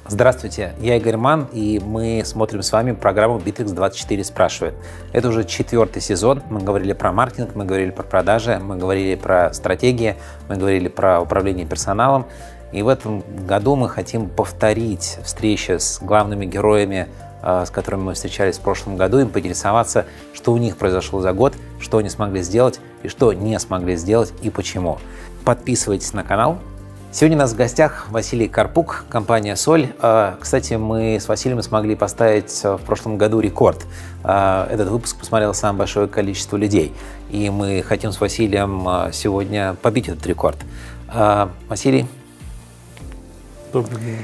Здравствуйте, я Игорь Ман, и мы смотрим с вами программу Bittrex24 спрашивает. Это уже 4-й сезон. Мы говорили про маркетинг, мы говорили про продажи, мы говорили про стратегии, мы говорили про управление персоналом. И в этом году мы хотим повторить встречи с главными героями, с которыми мы встречались в прошлом году, и поинтересоваться, что у них произошло за год, что они смогли сделать и что не смогли сделать и почему. Подписывайтесь на канал. Сегодня у нас в гостях Василий Карпук, компания «Соль». Кстати, мы с Василием смогли поставить в прошлом году рекорд. Этот выпуск посмотрело самое большое количество людей. И мы хотим с Василием сегодня побить этот рекорд. Василий. Добрый день.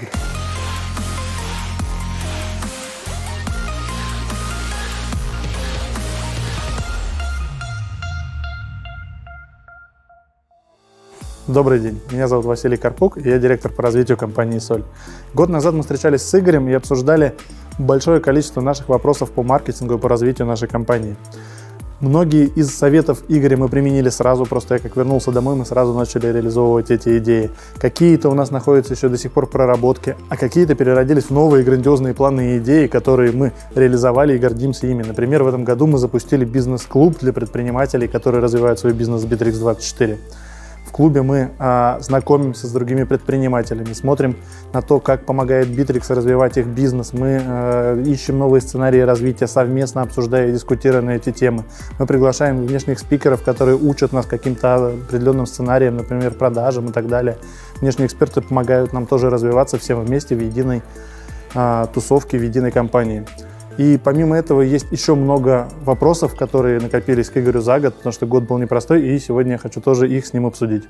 Добрый день, меня зовут Василий Карпук, и я директор по развитию компании «Соль». Год назад мы встречались с Игорем и обсуждали большое количество наших вопросов по маркетингу и по развитию нашей компании. Многие из советов Игоря мы применили сразу, просто я как вернулся домой, мы сразу начали реализовывать эти идеи. Какие-то у нас находятся еще до сих пор в проработке, а какие-то переродились в новые грандиозные планы и идеи, которые мы реализовали и гордимся ими. Например, в этом году мы запустили бизнес-клуб для предпринимателей, которые развивают свой бизнес с Bittrex24. В клубе мы знакомимся с другими предпринимателями, смотрим на то, как помогает Bittrex развивать их бизнес. Мы ищем новые сценарии развития, совместно обсуждая и дискутируя на эти темы. Мы приглашаем внешних спикеров, которые учат нас каким-то определенным сценариям, например, продажам и так далее. Внешние эксперты помогают нам тоже развиваться всем вместе в единой тусовке, в единой компании. И помимо этого есть еще много вопросов, которые накопились к Игорю за год, потому что год был непростой, и сегодня я хочу тоже их с ним обсудить.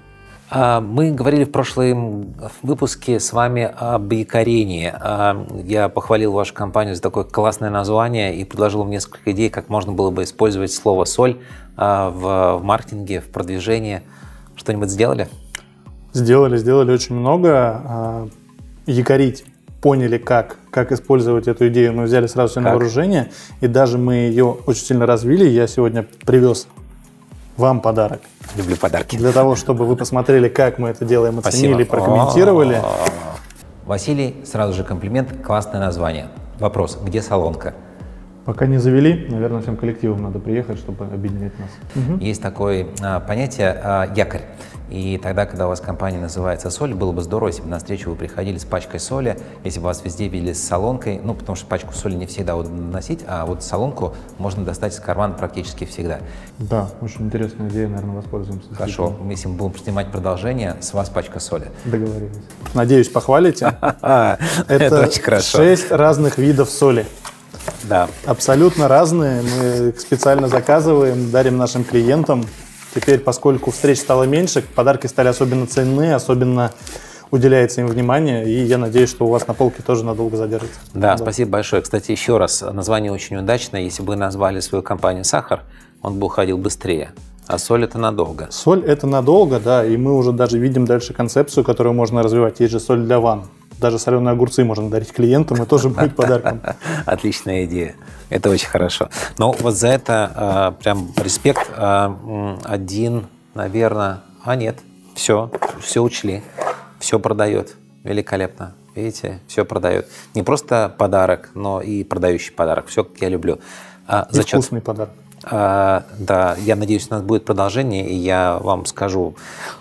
Мы говорили в прошлом выпуске с вами об якорении. Я похвалил вашу компанию за такое классное название и предложил вам несколько идей, как можно было бы использовать слово «соль» в маркетинге, в продвижении. Что-нибудь сделали? Сделали очень много. Якорить. Поняли, как использовать эту идею, мы взяли сразу все на вооружение, и даже мы ее очень сильно развили. Я сегодня привез вам подарок. Люблю подарки. Для того, чтобы вы посмотрели, как мы это делаем, оценили, прокомментировали. Василий, сразу же комплимент, классное название. Вопрос, где солонка? Пока не завели, наверное, всем коллективам надо приехать, чтобы объединить нас. Есть такое понятие якорь. И тогда, когда у вас компания называется «Соль», было бы здорово, если бы на встречу вы приходили с пачкой соли, если бы вас везде видели с солонкой, ну, потому что пачку соли не всегда удобно носить, а вот солонку можно достать из кармана практически всегда. Да, очень интересная идея, наверное, воспользуемся. Хорошо, если мы будем снимать продолжение, с вас пачка соли. Договорились. Надеюсь, похвалите. Это очень хорошо. 6 разных видов соли. Да. Абсолютно разные. Мы специально заказываем, дарим нашим клиентам. Теперь, поскольку встреч стало меньше, подарки стали особенно ценны, особенно уделяется им внимание, и я надеюсь, что у вас на полке тоже надолго задержится. Да, спасибо большое. Кстати, еще раз, название очень удачное. Если бы вы назвали свою компанию «Сахар», он бы уходил быстрее. А соль – это надолго. Соль – это надолго, да, и мы уже даже видим дальше концепцию, которую можно развивать. Есть же соль для ванн. Даже соленые огурцы можно дарить клиентам, и тоже будет подарком. Отличная идея. Это очень хорошо. Но вот за это прям респект. Один, наверное... нет. Все учли. Все продает. Великолепно. Видите, все продает. Не просто подарок, но и продающий подарок. Все, как я люблю. Зачет. Вкусный подарок. Да, я надеюсь, у нас будет продолжение, и я вам скажу,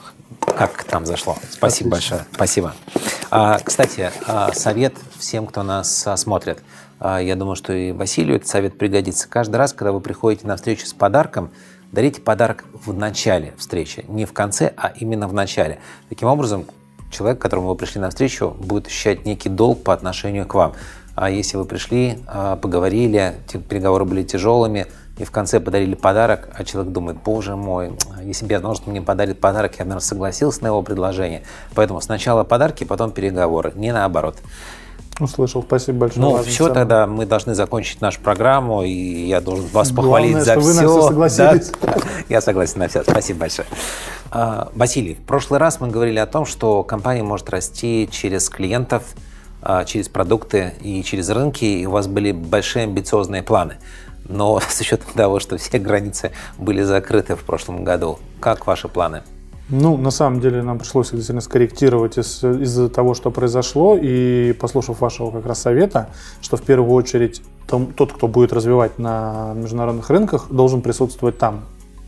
как там зашло. Спасибо большое. Спасибо. Кстати, совет всем, кто нас смотрит. Я думаю, что и Василию этот совет пригодится. Каждый раз, когда вы приходите на встречу с подарком, дарите подарок в начале встречи. Не в конце, а именно в начале. Таким образом, человек, к которому вы пришли на встречу, будет ощущать некий долг по отношению к вам. А если вы пришли, поговорили, переговоры были тяжелыми, и в конце подарили подарок, а человек думает: боже мой, если бы я знал, что мне подарит подарок, я бы, наверное, согласился на его предложение. Поэтому сначала подарки, потом переговоры, не наоборот. Услышал, спасибо большое. Ну, все, тогда мы должны закончить нашу программу, и я должен вас похвалить за что все. Вы на все согласились. Да? Я согласен на все. Спасибо большое. Василий, в прошлый раз мы говорили о том, что компания может расти через клиентов, через продукты и через рынки, и у вас были большие амбициозные планы. Но с учетом того, что все границы были закрыты в прошлом году, как ваши планы? Ну, на самом деле нам пришлось это сильно скорректировать из-за того, что произошло, и послушав вашего как раз совета, что в первую очередь тот, кто будет развивать на международных рынках, должен присутствовать там.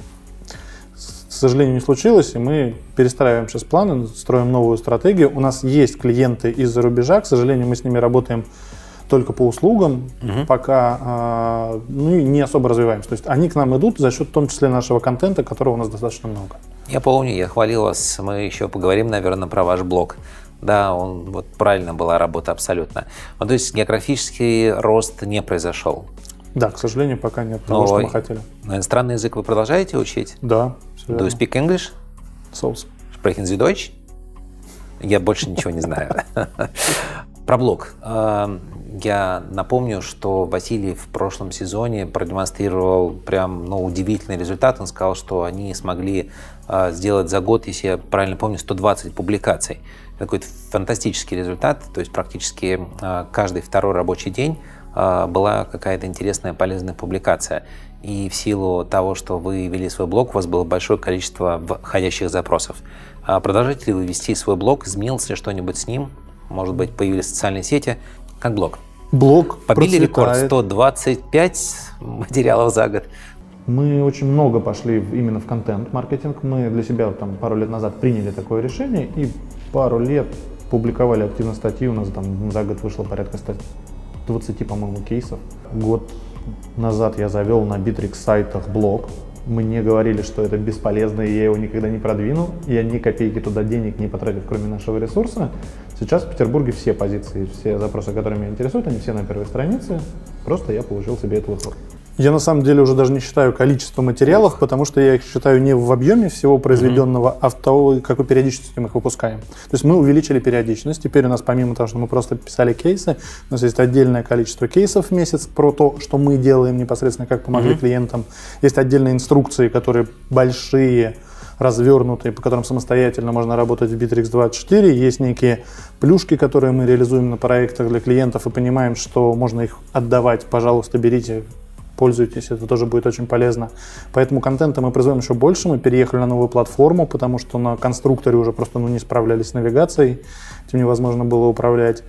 К сожалению, не случилось, и мы перестраиваем сейчас планы, строим новую стратегию. У нас есть клиенты из-за рубежа, к сожалению, мы с ними работаем только по услугам, пока не особо развиваемся. То есть они к нам идут за счет в том числе нашего контента, которого у нас достаточно много. Я помню, я хвалил вас, мы еще поговорим, наверное, про ваш блог. Да, вот правильно была работа абсолютно. Ну, то есть географический рост не произошел. Да, к сожалению, пока нет того, что мы хотели. Иностранный язык вы продолжаете учить? Да. Do you speak English? So. Sprechen Sie Deutsch? Я больше ничего не знаю. Про блог. Я напомню, что Василий в прошлом сезоне продемонстрировал прям удивительный результат. Он сказал, что они смогли сделать за год, если я правильно помню, 120 публикаций. Такой фантастический результат. То есть практически каждый второй рабочий день была какая-то интересная, полезная публикация. И в силу того, что вы вели свой блог, у вас было большое количество входящих запросов. Продолжаете ли вы вести свой блог? Изменилось ли что-нибудь с ним? Может быть, появились социальные сети? Как блог? Блог побили процветает. Рекорд 125 материалов за год. Мы очень много пошли именно в контент-маркетинг. Мы для себя пару лет назад приняли такое решение и пару лет публиковали активно статьи. У нас за год вышло порядка 20, по-моему, кейсов. Год назад я завел на Bittrex сайтах блог. Мне говорили, что это бесполезно, и я его никогда не продвину. Я ни копейки туда денег не потратив, кроме нашего ресурса. Сейчас в Петербурге все позиции, все запросы, которые меня интересуют, они все на первой странице. Просто я получил себе эту возможность. Я на самом деле уже даже не считаю количество материалов, потому что я их считаю не в объеме всего произведенного, а в того, какой периодичностью мы их выпускаем. То есть мы увеличили периодичность. Теперь у нас, помимо того, что мы просто писали кейсы, у нас есть отдельное количество кейсов в месяц про то, что мы делаем непосредственно, как помогли клиентам. Есть отдельные инструкции, которые большие, развернутые, по которым самостоятельно можно работать в Bittrex 24. Есть некие плюшки, которые мы реализуем на проектах для клиентов и понимаем, что можно их отдавать. Пожалуйста, берите, пользуйтесь, это тоже будет очень полезно. Поэтому контента мы производим еще больше. Мы переехали на новую платформу, потому что на конструкторе уже просто не справлялись с навигацией, этим невозможно было управлять.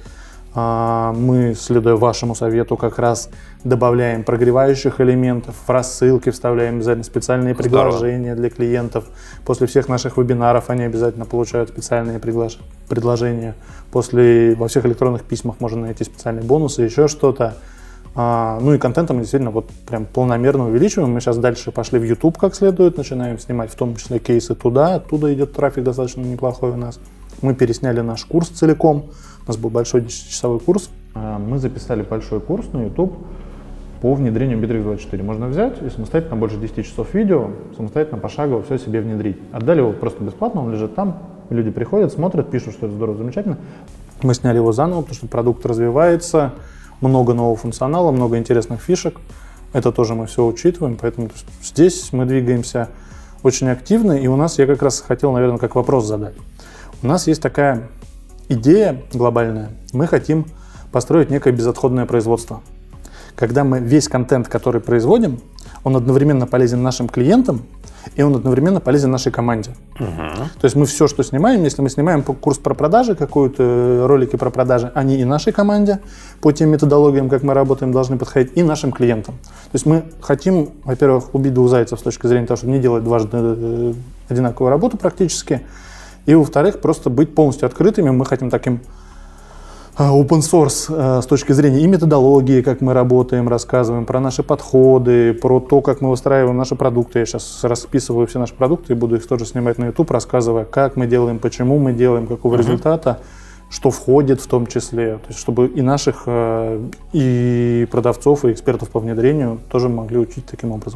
Мы, следуя вашему совету, как раз добавляем прогревающих элементов, в рассылки вставляем обязательно специальные предложения для клиентов. После всех наших вебинаров они обязательно получают специальные предложения. Во всех электронных письмах можно найти специальные бонусы, еще что-то. Ну и контентом мы действительно прям полномерно увеличиваем. Мы сейчас дальше пошли в YouTube как следует, начинаем снимать в том числе кейсы туда. Оттуда идет трафик достаточно неплохой у нас. Мы пересняли наш курс целиком. У нас был большой 10-часовой курс. Мы записали большой курс на YouTube по внедрению Bittrex 24. Можно взять и самостоятельно больше 10 часов видео, самостоятельно пошагово все себе внедрить. Отдали его просто бесплатно, он лежит там. Люди приходят, смотрят, пишут, что это здорово, замечательно. Мы сняли его заново, потому что продукт развивается. Много нового функционала, много интересных фишек. Это тоже мы все учитываем, поэтому здесь мы двигаемся очень активно. И у нас, я как раз хотел, наверное, как вопрос задать. У нас есть такая идея глобальная. Мы хотим построить некое безотходное производство. Когда мы весь контент, который производим, он одновременно полезен нашим клиентам, и он одновременно полезен нашей команде. То есть мы все, что снимаем, если мы снимаем курс про продажи, какую-то ролики про продажи, они и нашей команде по тем методологиям, как мы работаем, должны подходить, и нашим клиентам. То есть мы хотим, во-первых, убить двух зайцев с точки зрения того, чтобы не делать дважды одинаковую работу практически, и, во-вторых, просто быть полностью открытыми. Мы хотим таким open source с точки зрения и методологии, как мы работаем, рассказываем про наши подходы, про то, как мы выстраиваем наши продукты. Я сейчас расписываю все наши продукты и буду их тоже снимать на YouTube, рассказывая, как мы делаем, почему мы делаем, какого результата, что входит в том числе. То есть, чтобы и наших, и продавцов, и экспертов по внедрению тоже могли учить таким образом.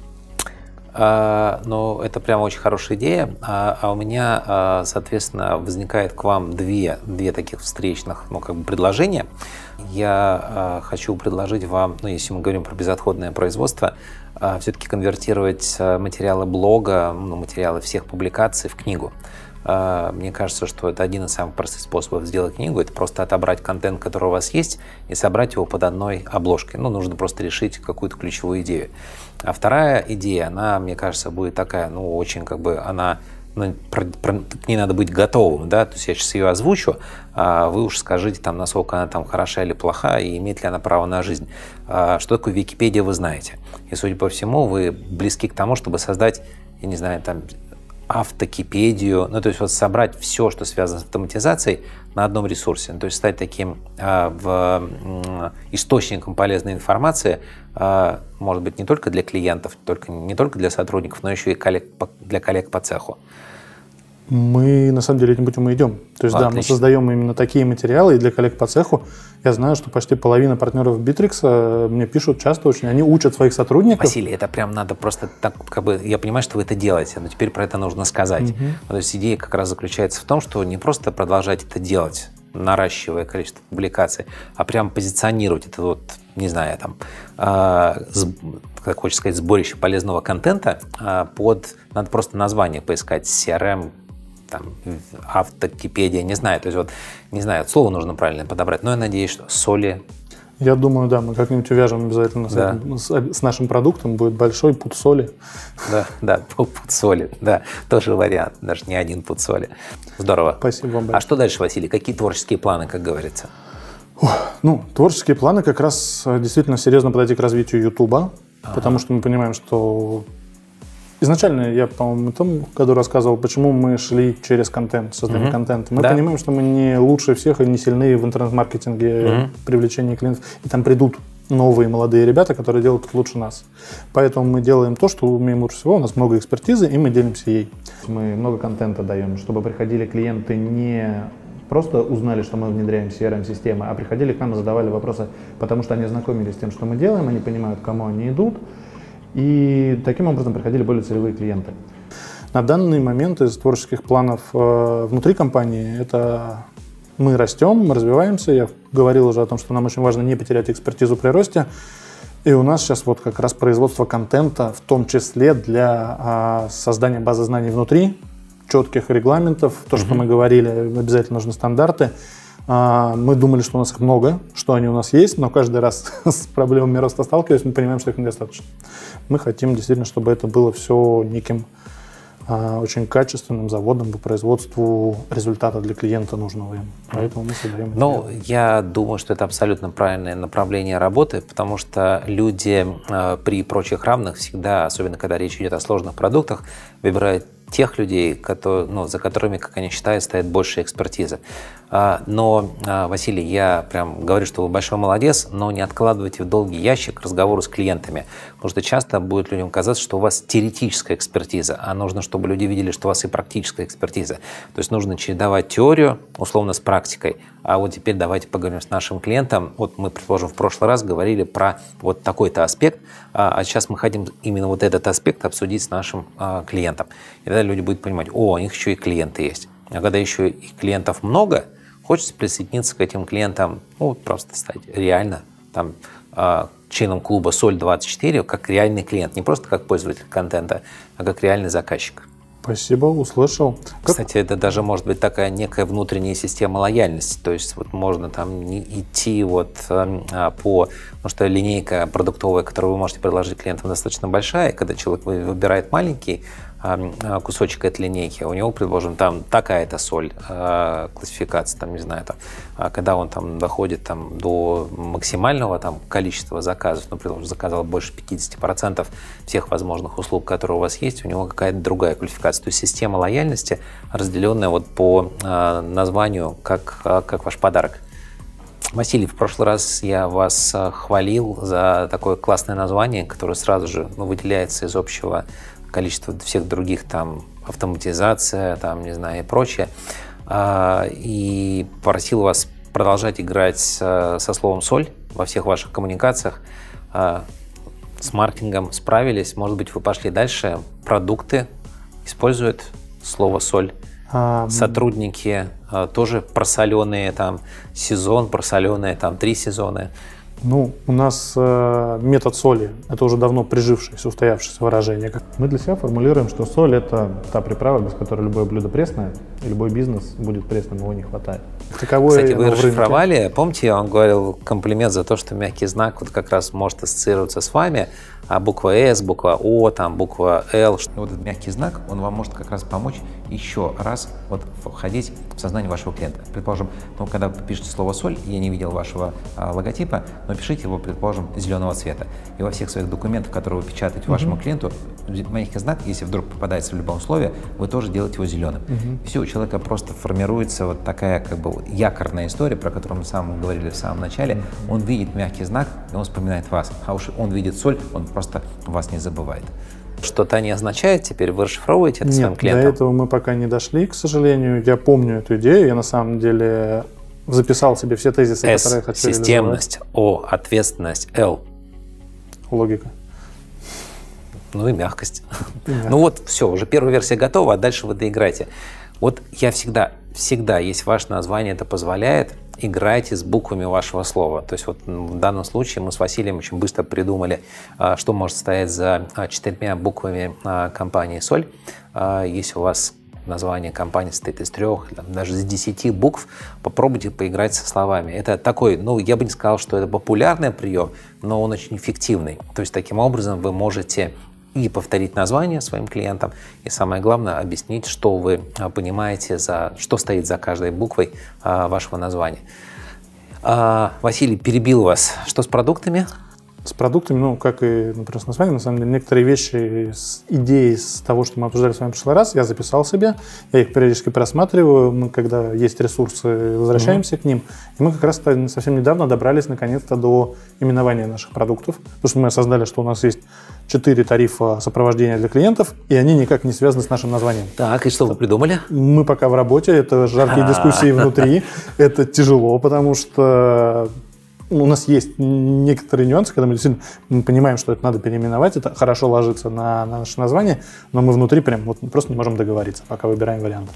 Ну, это прямо очень хорошая идея. У меня, соответственно, возникает к вам две таких встречных, предложения. Я хочу предложить вам, если мы говорим про безотходное производство, все-таки конвертировать материалы блога, материалы всех публикаций в книгу. Мне кажется, что это один из самых простых способов сделать книгу. Это просто отобрать контент, который у вас есть, и собрать его под одной обложкой. Нужно просто решить какую-то ключевую идею. А вторая идея, она, мне кажется, будет такая, очень она ну, к ней надо быть готовым, да, то есть я сейчас ее озвучу, а вы уж скажите, там, насколько она там хороша или плоха, и имеет ли она право на жизнь. Что такое Википедия, вы знаете. И, судя по всему, вы близки к тому, чтобы создать, я не знаю, там, автокипедию, ну, то есть вот собрать все, что связано с автоматизацией на одном ресурсе, то есть стать таким источником полезной информации, может быть, не только для клиентов, не только для сотрудников, но еще и для коллег по цеху. Мы, на самом деле, этим путем и идем. То есть, да, мы создаем именно такие материалы, и для коллег по цеху я знаю, что почти половина партнеров Bittrex мне пишут часто очень, они учат своих сотрудников. Василий, это прям надо просто так, как бы, я понимаю, что вы это делаете, но теперь про это нужно сказать. То есть идея как раз заключается в том, что не просто продолжать это делать, наращивая количество публикаций, а прям позиционировать это вот, не знаю, там, как хочется сказать, сборище полезного контента надо просто название поискать, CRM, там, автокипедия, не знаю, то есть вот, не знаю, слово нужно правильно подобрать, но я надеюсь, что соли. Я думаю, да, мы как-нибудь увяжем обязательно с нашим продуктом, будет большой пуд соли. Да, пуд соли, да, тоже вариант, даже не один пуд соли. Здорово. Спасибо вам большое. А что дальше, Василий, какие творческие планы, как говорится? Ну, творческие планы как раз действительно серьезно подойти к развитию Ютуба, потому что мы понимаем, что изначально я, по-моему, в том году рассказывал, почему мы шли через контент, создание контента. Мы понимаем, что мы не лучше всех и не сильные в интернет-маркетинге, привлечении клиентов, и там придут новые молодые ребята, которые делают это лучше нас. Поэтому мы делаем то, что умеем лучше всего, у нас много экспертизы, и мы делимся ей. Мы много контента даем, чтобы приходили клиенты не просто узнали, что мы внедряем CRM-системы, а приходили к нам и задавали вопросы, потому что они ознакомились с тем, что мы делаем, они понимают, к кому они идут, и таким образом приходили более целевые клиенты. На данный момент из творческих планов внутри компании это мы растем, мы развиваемся. Я говорил уже о том, что нам очень важно не потерять экспертизу при росте. И у нас сейчас вот как раз производство контента, в том числе для создания базы знаний внутри, четких регламентов, то, что мы говорили, обязательно нужны стандарты. Мы думали, что у нас их много, что они у нас есть, но каждый раз с проблемами роста сталкиваясь, мы понимаем, что их недостаточно. Мы хотим действительно, чтобы это было все неким очень качественным заводом по производству результата для клиента нужного им. Поэтому мы создаем. Ну, я думаю, что это абсолютно правильное направление работы, потому что люди при прочих равных всегда, особенно когда речь идет о сложных продуктах, выбирают тех людей, за которыми, как они считают, стоит большая экспертиза. Но, Василий, я прям говорю, что вы большой молодец, но не откладывайте в долгий ящик разговоры с клиентами, потому что часто будет людям казаться, что у вас теоретическая экспертиза, а нужно, чтобы люди видели, что у вас и практическая экспертиза. То есть нужно чередовать теорию, условно, с практикой. А вот теперь давайте поговорим с нашим клиентом. Вот мы, предположим, в прошлый раз говорили про вот такой-то аспект, а сейчас мы хотим именно вот этот аспект обсудить с нашим клиентом. И тогда люди будут понимать, у них еще и клиенты есть. А когда еще и клиентов много, хочется присоединиться к этим клиентам, просто стать реально там, членом клуба Соль24, как реальный клиент, не просто как пользователь контента, а как реальный заказчик. Спасибо, услышал. Кстати, это даже может быть такая некая внутренняя система лояльности, то есть вот можно там идти потому что линейка продуктовая, которую вы можете предложить клиентам, достаточно большая, и когда человек выбирает маленький кусочек этой линейки, у него, предположим, там такая-то соль, классификация, там, не знаю, когда он там доходит там, до максимального там, количества заказов, например, заказал больше 50% всех возможных услуг, которые у вас есть, у него какая-то другая квалификация. То есть система лояльности, разделенная вот по названию, как ваш подарок. Василий, в прошлый раз я вас хвалил за такое классное название, которое сразу же выделяется из общего количества всех других, там, автоматизация, там, не знаю, и прочее. И просил вас продолжать играть со словом «соль» во всех ваших коммуникациях. С маркетингом справились, может быть, вы пошли дальше. Продукты используют слово «соль». Сотрудники тоже просоленые, там, сезон, просоленые, там, 3 сезона. Ну, у нас метод соли – это уже давно прижившееся, устоявшееся выражение. Мы для себя формулируем, что соль – это та приправа, без которой любое блюдо пресное, и любой бизнес будет пресным, его не хватает. Кстати, вы расшифровали, помните, я вам говорил комплимент за то, что мягкий знак вот как раз может ассоциироваться с вами, буква «С», буква «О», там, буква «Л». Вот этот мягкий знак, он вам может как раз помочь еще раз вот входить в сознание вашего клиента. Предположим, когда вы пишете слово «соль», я не видел вашего логотипа, но пишите его, предположим, зеленого цвета. И во всех своих документах, которые вы печатаете вашему клиенту, мягкий знак, если вдруг попадается в любом слове, вы тоже делаете его зеленым. Все, у человека просто формируется вот такая как бы якорная история, про которую мы с вами говорили в самом начале. Он видит мягкий знак, и он вспоминает вас. А уж он видит соль, он просто вас не забывает. Что-то не означает, теперь вы расшифровываете это своим клиентам? До этого мы пока не дошли, к сожалению. Я помню эту идею, я на самом деле записал себе все тезисы, которые я хочу реализовать. Системность, О, ответственность, Л. Логика. Ну и мягкость. Ну вот, все, уже первая версия готова, а дальше вы доиграете. Вот я всегда, если ваше название это позволяет, играйте с буквами вашего слова. То есть вот в данном случае мы с Василием очень быстро придумали, что может стоять за 4 буквами компании «Соль». Если у вас название компании состоит из 3, даже из 10 букв, попробуйте поиграть со словами. Это такой, ну, я бы не сказал, что это популярный прием, но он очень эффективный. То есть таким образом вы можете и повторить название своим клиентам, и самое главное, объяснить, что вы понимаете, что стоит за каждой буквой вашего названия. Василий, перебил вас. Что с продуктами? С продуктами, ну, как и, например, с названием, на самом деле, некоторые вещи, идеи с того, что мы обсуждали с вами в прошлый раз, я записал себе, я их периодически просматриваю, мы, когда есть ресурсы, возвращаемся к ним, и мы как раз совсем недавно добрались, наконец-то, до именования наших продуктов, потому что мы осознали, что у нас есть 4 тарифа сопровождения для клиентов, и они никак не связаны с нашим названием. Так, и что вы придумали? Мы пока в работе, это жаркие дискуссии внутри, это тяжело, потому что у нас есть некоторые нюансы, когда мы действительно понимаем, что это надо переименовать, это хорошо ложится на наше название, но мы внутри прям вот просто не можем договориться, пока выбираем варианты.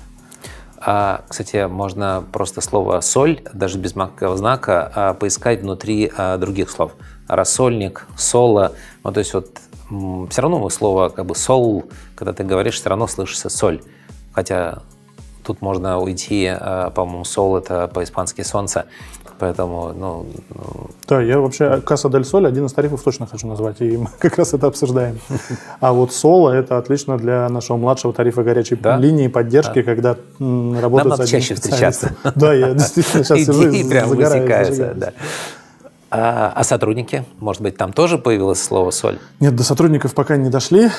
Кстати, можно просто слово «соль», даже без мягкого знака, поискать внутри других слов. Рассольник, соло, ну, то есть вот все равно слово как бы «сол», когда ты говоришь, все равно слышится «соль». Хотя тут можно уйти, по-моему, «сол» — это по-испански «солнце». Поэтому, Да, я вообще Каса дель Соль один из тарифов точно хочу назвать, и мы как раз это обсуждаем. А вот соло — это отлично для нашего младшего тарифа горячей линии поддержки, когда работают... Нам надо чаще встречаться. Да, я действительно сейчас сижу и прям загораюсь. Да. А сотрудники? Может быть, там тоже появилось слово «соль»? Нет, до сотрудников пока не дошли,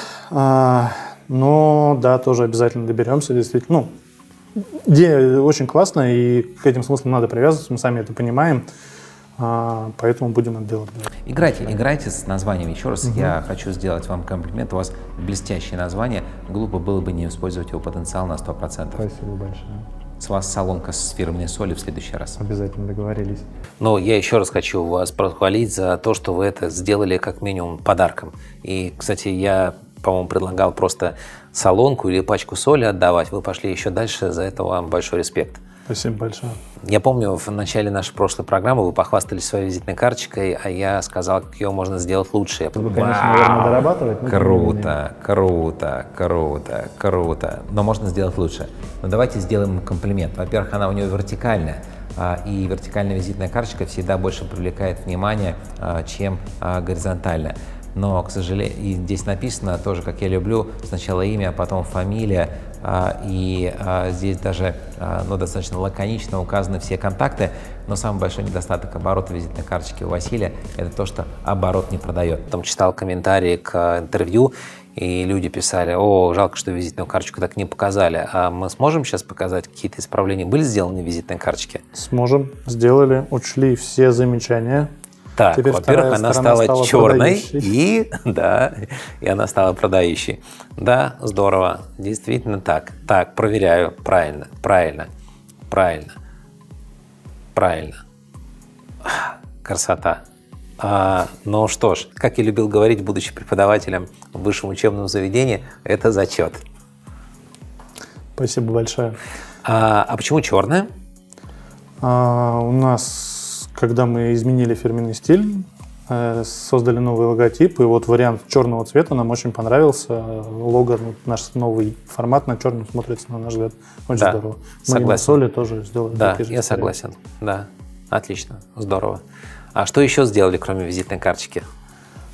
но да, тоже обязательно доберемся, действительно. Идея очень классная, и к этим смыслам надо привязываться, мы сами это понимаем, поэтому будем это делать. Играйте с названием. Еще раз я хочу сделать вам комплимент. У вас блестящее название. Глупо было бы не использовать его потенциал на 100%. Спасибо большое. С вас салонка с фирменной солью в следующий раз. Обязательно договорились. Но я еще раз хочу вас похвалить за то, что вы это сделали как минимум подарком. И, кстати, я, по-моему, предлагал просто салонку или пачку соли отдавать. Вы пошли еще дальше, за это вам большой респект. Спасибо большое. Я помню, в начале нашей прошлой программы вы похвастались своей визитной карточкой, а я сказал, как ее можно сделать лучше. Вы, конечно, наверное, дорабатывать. Круто. Но можно сделать лучше. Но давайте сделаем комплимент. Во-первых, она у нее вертикальная. И вертикальная визитная карточка всегда больше привлекает внимание, чем горизонтальная. Но, к сожалению, и здесь написано тоже, как я люблю, сначала имя, а потом фамилия, и здесь даже достаточно лаконично указаны все контакты, но самый большой недостаток оборота визитной карточки у Василия – это то, что оборот не продает. Потом читал комментарии к интервью, и люди писали: о, жалко, что визитную карточку так не показали. А мы сможем сейчас показать, какие-то исправления были сделаны в визитной карточке? Сможем, сделали, учли все замечания. Так, во-первых, она стала черной, и она стала продающей. Да, здорово, действительно так. Так, проверяю, правильно. Красота. Ну что ж, как я любил говорить, будучи преподавателем в высшем учебном заведении, это зачет. Спасибо большое. А почему черная? У нас, когда мы изменили фирменный стиль, создали новый логотип, и вот вариант черного цвета нам очень понравился. Лого, наш новый формат на черном смотрится, на наш взгляд, очень здорово. Мы на соли тоже сделали. Да, я согласен. Да, отлично, здорово. А что еще сделали, кроме визитной карточки?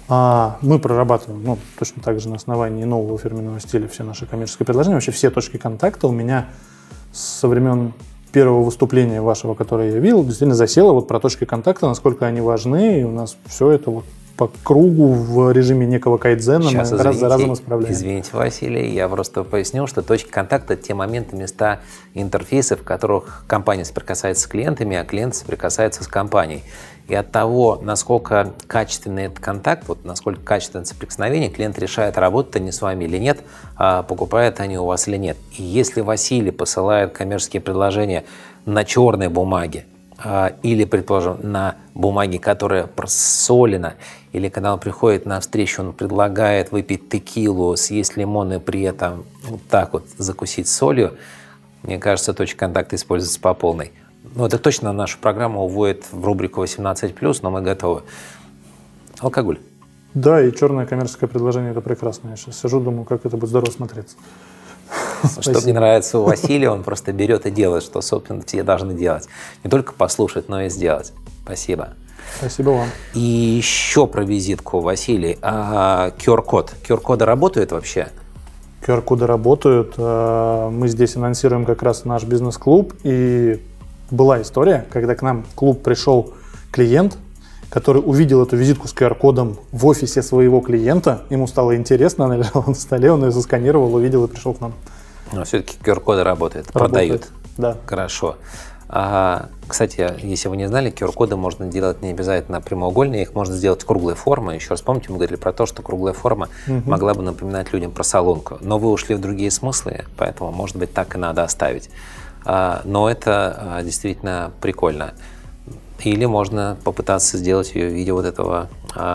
Мы прорабатываем, точно так же на основании нового фирменного стиля все наши коммерческие предложения. Вообще все точки контакта у меня со времен первого выступления вашего, которое я видел, действительно засело вот про точки контакта, насколько они важны, и у нас все это вот по кругу в режиме некого кайдзена мы раз за разом исправляем. Извините, Василий, я просто поясню, что точки контакта – это те моменты, места интерфейса, в которых компания соприкасается с клиентами, а клиент соприкасается с компанией. И от того, насколько качественный этот контакт, вот насколько качественное соприкосновение, клиент решает, работают они с вами или нет, покупают они у вас или нет. И если Василий посылает коммерческие предложения на черной бумаге, или, предположим, на бумаге, которая просолена, или когда он приходит на встречу, он предлагает выпить текилу, съесть лимон и при этом вот так вот закусить солью, мне кажется, точка контакта используется по полной. Ну, это точно нашу программу уводит в рубрику 18+, но мы готовы. Алкоголь. Да, и черное коммерческое предложение – это прекрасно. Я сейчас сижу, думаю, как это будет здорово смотреться. Что мне нравится у Василия, он просто берет и делает, что, собственно, все должны делать. Не только послушать, но и сделать. Спасибо. Спасибо вам. И еще про визитку, Василий. QR-код. QR-коды работают вообще? QR-коды работают. Мы здесь анонсируем как раз наш бизнес-клуб. И была история, когда к нам в клуб пришел клиент, который увидел эту визитку с QR-кодом в офисе своего клиента. Ему стало интересно, она лежала на столе, он ее засканировал, увидел и пришел к нам. Но все-таки QR-коды работают, продают. Да. Хорошо. Кстати, если вы не знали, QR-коды можно делать не обязательно прямоугольные, их можно сделать круглой формы. Еще раз помните, мы говорили про то, что круглая форма могла бы напоминать людям про солонку. Но вы ушли в другие смыслы, поэтому, может быть, так и надо оставить. Но это действительно прикольно. Или можно попытаться сделать ее в виде вот этого,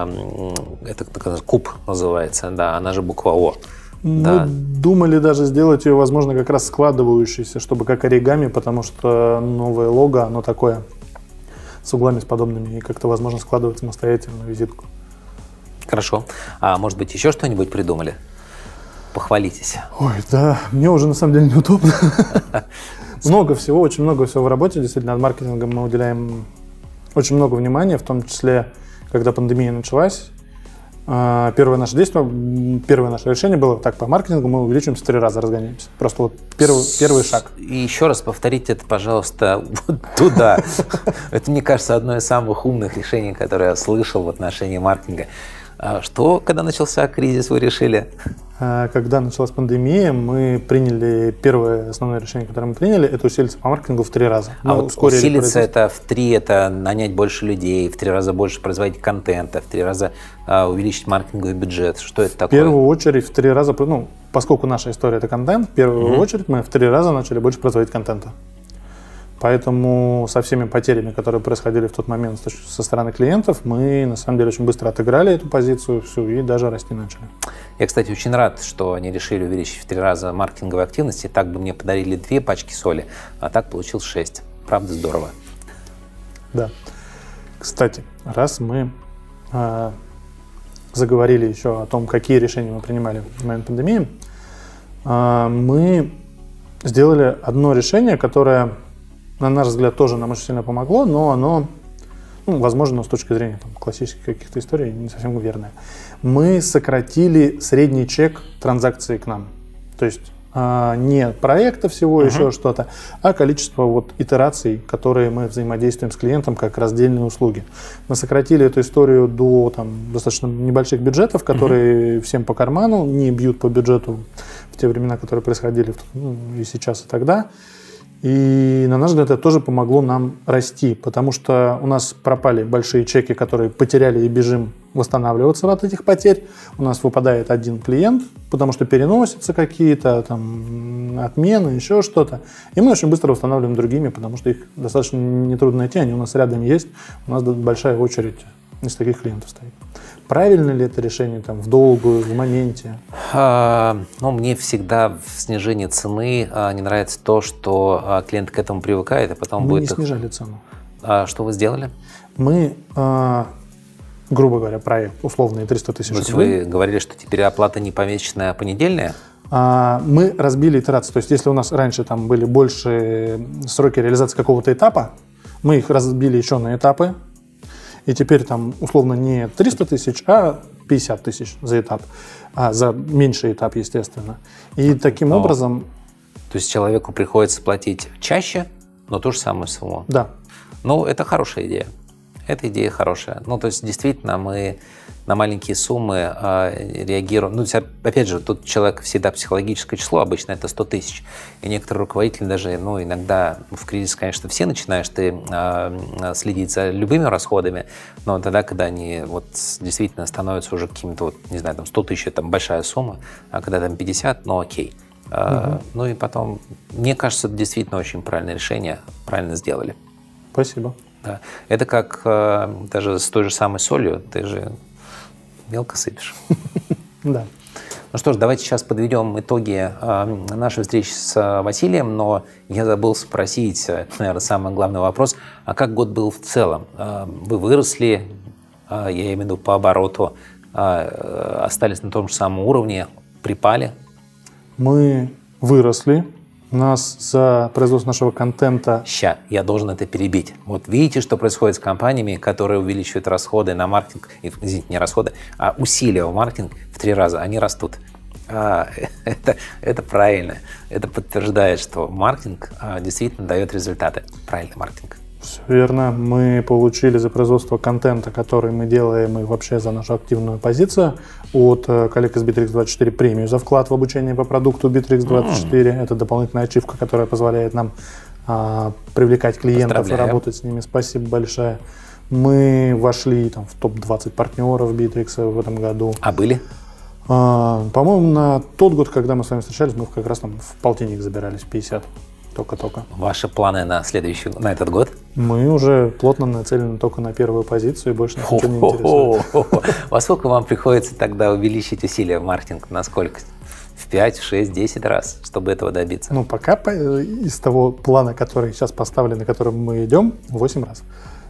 это куб называется, да, она же буква О. Мы думали даже сделать ее, возможно, как раз складывающейся, чтобы как оригами, потому что новое лого, оно такое, с углами с подобными, и как-то, возможно, складывать самостоятельно визитку. Хорошо. А может быть, еще что-нибудь придумали? Похвалитесь. Ой, да, мне уже на самом деле неудобно. Много всего, очень много всего в работе. Действительно, над маркетингом мы уделяем очень много внимания, в том числе, когда пандемия началась. Первое наше действие, первое наше решение было так: по маркетингу мы увеличиваемся в 3 раза, разгоняемся. Просто вот первый шаг. И еще раз повторите это, пожалуйста, вот туда. Это, мне кажется, одно из самых умных решений, которое я слышал в отношении маркетинга. Что, когда начался кризис, вы решили? Когда началась пандемия, мы приняли первое основное решение, которое мы приняли, это усилиться по маркетингу в 3 раза. Вот усилиться это в 3, это нанять больше людей, в 3 раза больше производить контента, в 3 раза увеличить маркетинговый бюджет. Что это такое? В первую очередь в 3 раза, поскольку наша история это контент, в первую очередь мы в 3 раза начали больше производить контента. Поэтому со всеми потерями, которые происходили в тот момент со стороны клиентов, мы на самом деле очень быстро отыграли эту позицию всю и даже расти начали. Я, кстати, очень рад, что они решили увеличить в 3 раза маркетинговые активности. Так бы мне подарили 2 пачки соли, а так получилось 6. Правда, здорово. Да. Кстати, раз мы заговорили еще о том, какие решения мы принимали в момент пандемии, мы сделали одно решение, которое, на наш взгляд, тоже нам очень сильно помогло, но оно, возможно, с точки зрения классических каких-то историй, не совсем верное. Мы сократили средний чек транзакции к нам. То есть не проекта всего, еще что-то, а количество итераций, которые мы взаимодействуем с клиентом как раздельные услуги. Мы сократили эту историю до достаточно небольших бюджетов, которые всем по карману, не бьют по бюджету в те времена, которые происходили и сейчас, и тогда. И, на наш взгляд, это тоже помогло нам расти, потому что у нас пропали большие чеки, которые потеряли, и бежим восстанавливаться от этих потерь. У нас выпадает один клиент, потому что переносятся какие-то отмены, еще что-то. И мы очень быстро восстанавливаем другими, потому что их достаточно нетрудно найти, они у нас рядом есть. У нас большая очередь из таких клиентов стоит. Правильно ли это решение в долгую, в моменте? Мне всегда в снижении цены не нравится то, что клиент к этому привыкает, и потом мы не снижали цену. Что вы сделали? Мы, грубо говоря, проект условные 300 тысяч рублей. Вы говорили, что теперь оплата не помесячная, а понедельная? Мы разбили итерации. То есть, если у нас раньше были больше сроки реализации какого-то этапа, мы их разбили еще на этапы. И теперь условно не 300 тысяч, а 50 тысяч за этап, за меньший этап, естественно. И таким образом... То есть человеку приходится платить чаще, но ту же самую сумму? Да. Ну, это хорошая идея. Эта идея хорошая. Ну, то есть, действительно, мы на маленькие суммы реагируем. Ну, опять же, тут человек всегда психологическое число, обычно это 100 тысяч. И некоторые руководители даже, ну, иногда в кризис, конечно, все начинаешь ты следить за любыми расходами, но тогда, когда они вот действительно становятся уже какими-то, вот, не знаю, там 100 тысяч – это большая сумма, а когда там 50, ну, окей. Ну и потом, мне кажется, это действительно очень правильное решение, правильно сделали. Спасибо. Да. Это как даже с той же самой солью, ты же мелко сыпешь. Да. Ну что ж, давайте сейчас подведем итоги нашей встречи с Василием, но я забыл спросить, наверное, самый главный вопрос, а как год был в целом? Вы выросли, я имею в виду по обороту, остались на том же самом уровне, припали? Мы выросли. У нас за производство нашего контента... Ща, я должен это перебить. Вот видите, что происходит с компаниями, которые увеличивают расходы на маркетинг, извините, не расходы, а усилия в маркетинг в 3 раза, они растут. Это правильно. Это подтверждает, что маркетинг действительно дает результаты. Правильный маркетинг. Все верно. Мы получили за производство контента, который мы делаем, и вообще за нашу активную позицию от коллег из Bittrex24 премию за вклад в обучение по продукту Bittrex24. Это дополнительная ачивка, которая позволяет нам привлекать клиентов и работать с ними. Спасибо большое. Мы вошли там, в топ-20 партнеров Bittrex в этом году. А были? По-моему, на тот год, когда мы с вами встречались, мы как раз там в полтинник забирались, 50. Только-только. Ваши планы на этот год? Мы уже плотно нацелены только на первую позицию и больше нас ничего не интересует. Во сколько вам приходится тогда увеличить усилия в маркетинг? Насколько? В 5, 6, 10 раз, чтобы этого добиться? Ну, пока из того плана, который сейчас поставлен, на котором мы идем, 8 раз.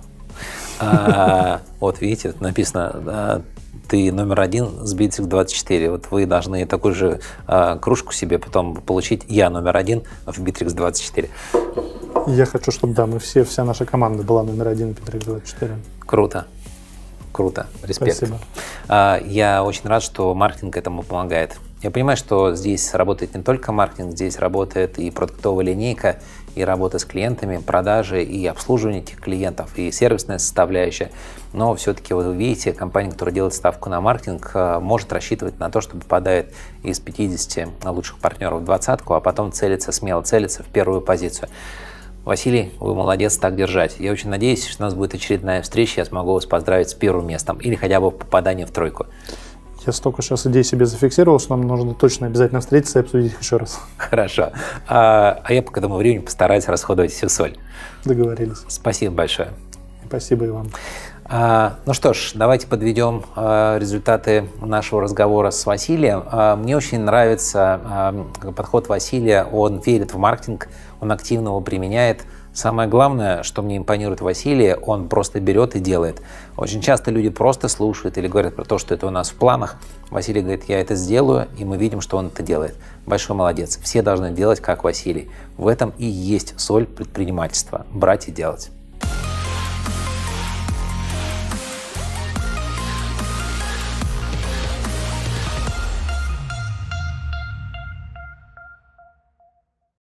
Вот видите, тут написано, ты номер 1 с Bittrex24. Вот вы должны такую же кружку себе потом получить. Я номер 1 в Bittrex24. Я хочу, чтобы, да, вся наша команда была номер 1 в Bittrex24. Круто. Круто. Респект. Спасибо. Я очень рад, что маркетинг этому помогает. Я понимаю, что здесь работает не только маркетинг, здесь работает и продуктовая линейка, и работа с клиентами, продажи, и обслуживание этих клиентов, и сервисная составляющая. Но все-таки, вот вы видите, компания, которая делает ставку на маркетинг, может рассчитывать на то, что попадает из 50 лучших партнеров в 20-ку, а потом смело целится в первую позицию. Василий, вы молодец, так держать. Я очень надеюсь, что у нас будет очередная встреча, я смогу вас поздравить с первым местом или хотя бы попаданием в 3. Я столько сейчас идей себе зафиксировал, что нам нужно точно обязательно встретиться и обсудить их еще раз. Хорошо. А я пока к этому времени постараюсь расходовать всю соль. Договорились. Спасибо большое. Спасибо и вам. Ну что ж, давайте подведем результаты нашего разговора с Василием. Мне очень нравится подход Василия. Он верит в маркетинг, он активно его применяет. Самое главное, что мне импонирует Василия, он просто берет и делает. Очень часто люди просто слушают или говорят про то, что это у нас в планах. Василий говорит, я это сделаю, и мы видим, что он это делает. Большой молодец. Все должны делать, как Василий. В этом и есть соль предпринимательства. Брать и делать.